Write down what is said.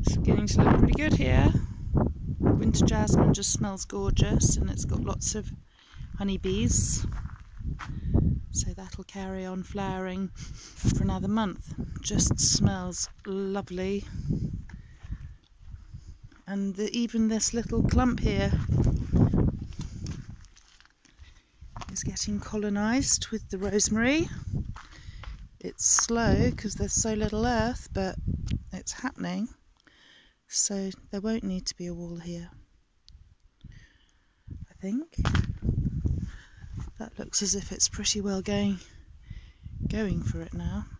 It's beginning to look pretty good here. Winter jasmine just smells gorgeous, and it's got lots of honeybees, so that'll carry on flowering for another month. Just smells lovely. And even this little clump here is getting colonised with the rosemary. It's slow because there's so little earth, but it's happening, so there won't need to be a wall here. I think that looks as if it's pretty well going for it now.